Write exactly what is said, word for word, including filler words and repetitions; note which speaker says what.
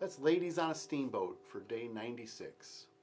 Speaker 1: That's Ladies on a Steamboat for day ninety-six.